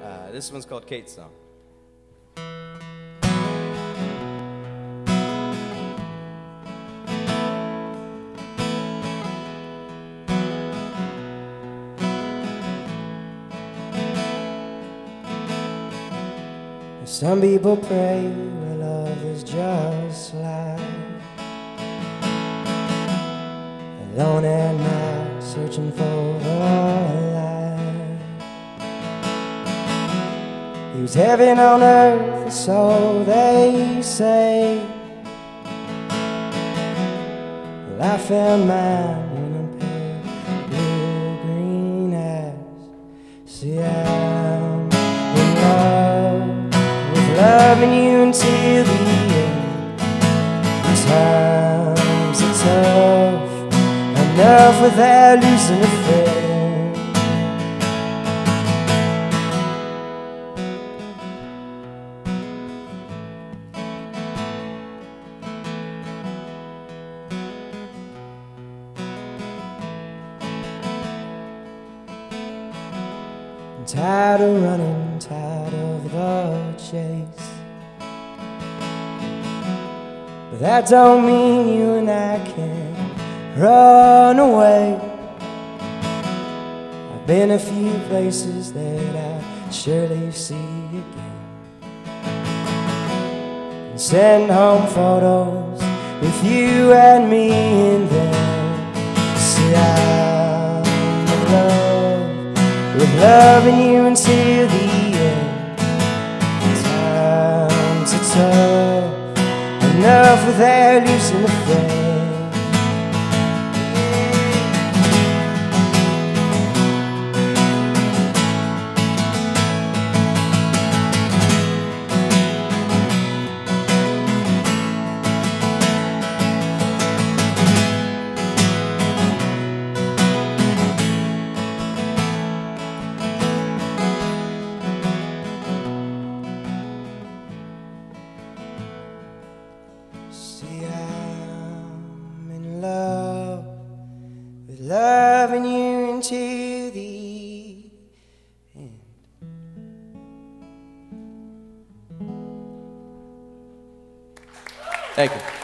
This one's called Kate's Song. Some people pray while others just lie alone at night, searching for the light. He was heaven on earth, or so they say. Well, I found mine in a pair of blue-green eyes. See, I'm in love, loving you until the end. Times are tough enough without losing a friend. I'm tired of running, tired of the chase, but that don't mean you and I can't run away. I've been a few places that I surely see again, and send home photos with you and me in them. See, I'm in love with loving you until the end. Times are tough enough without losing a friend. See, I'm in love with loving you until the end. Thank you.